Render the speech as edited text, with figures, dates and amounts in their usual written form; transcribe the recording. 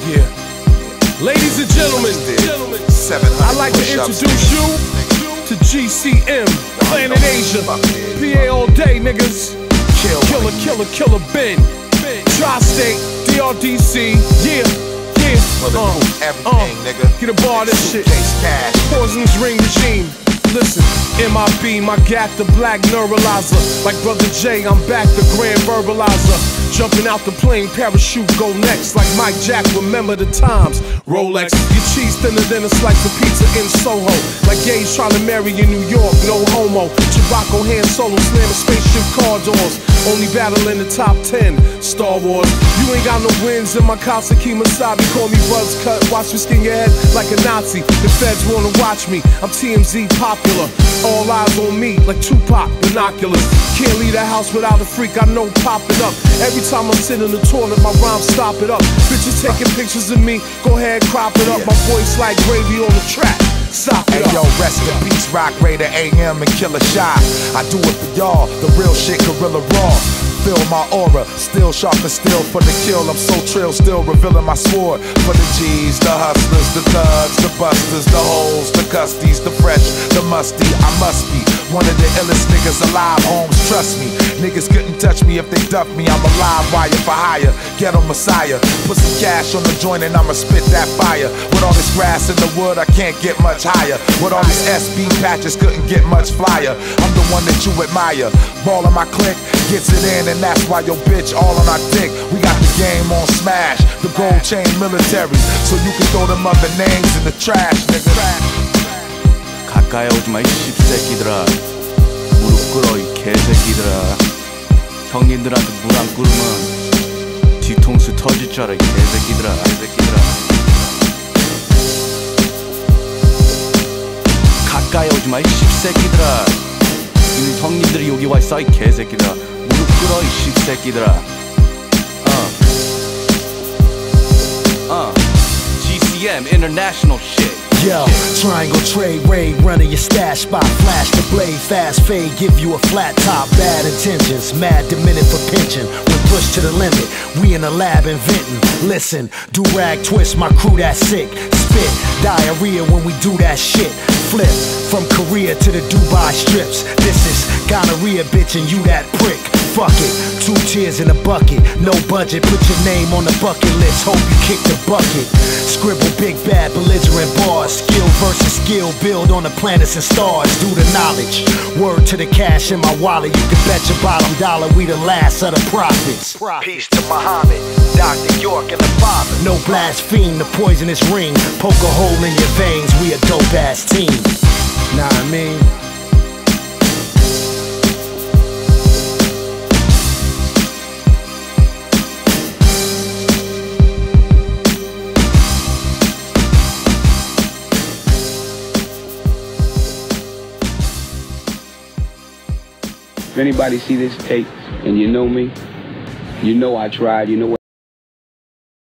Yeah. Ladies and gentlemen, I'd like to introduce you to GCM, Planet Asia. PA all day, niggas. Killer Ben. Tri-State, DRDC. Yeah. Everything, nigga. Get a bar of this shit. Poisonous ring regime. Listen, MIB, my gat, the black neuralizer. Like Brother J, I'm back, the grand verbalizer. Jumping out the plane, parachute, go next. Like Mike Jack, remember the times. Rolex, your cheese thinner than a slice of pizza in Soho. Like gays trying to marry in New York, no homo. Chewbacca hand solo, slamming spaceship car doors. Only battle in the top 10, Star Wars. You ain't got no wins in my casa, Kimasabi. Call me Buzz Cut, watch me skin your head like a Nazi. The feds wanna watch me, I'm TMZ popular. All eyes on me like Tupac, binoculars. Can't leave the house without a freak I know popping up. Every time I sit in the toilet, my rhymes stop it up. Bitches taking pictures of me, go ahead, crop it up. My voice like gravy on the track. Stop it up. Yo, rest in peace, Rock Raider AM and Killer Shy. I do it for y'all, the real shit, Gorilla Raw. Feel my aura, still sharp and still for the kill. I'm so trill, still revealing my sword. For the G's, the hustlers, the thugs, the busters, the hoes, the custies, the fresh, the musty. I must be one of the illest niggas alive, Holmes, trust me. Niggas couldn't touch me if they ducked me. I'm a live wire for hire, ghetto messiah. Put some cash on the joint and I'ma spit that fire. With all this grass in the wood, I can't get much higher. With all these SB patches, couldn't get much flyer. I'm the one that you admire. Ball in my clique, gets it in, and that's why your bitch all on our dick. We got the game on smash, the gold chain military. So you can throw them other names in the trash, nigga. 가까이 오지마 이 씹새끼들아. 무릎 꿇어 이 개새끼들아. 형님들한테 물 안 끓으면 뒤통수 터질 줄 알아 이 개새끼들아. 가까이 오지마 이 씹새끼들아. 형님들이 여기 와있어 이 개새끼들아. 무릎 꿇어 이 씹새끼들아. GCM international shit. Yo, triangle trade raid, running your stash spot, flash the blade, fast fade, give you a flat top, bad intentions, mad demented for pension. When pushed to the limit, we in the lab inventing. Listen, do rag twist, my crew that sick. Spit, diarrhea when we do that shit. Flip, from Korea to the Dubai strips. This is gonorrhea, bitch, and you that prick. Fuck it, 2 tears in a bucket, no budget. Put your name on the bucket list, hope you kick the bucket. Scribble big bad belligerent bars. Skill versus skill, build on the planets and stars. Do the knowledge, word to the cash in my wallet. You can bet your bottom dollar we the last of the prophets. Peace to Muhammad, Dr. York and the father. No blaspheme, the poisonous ring. Poke a hole in your veins, we a dope ass team. Nah, I mean, if anybody see this tape and you know me, you know I tried, you know what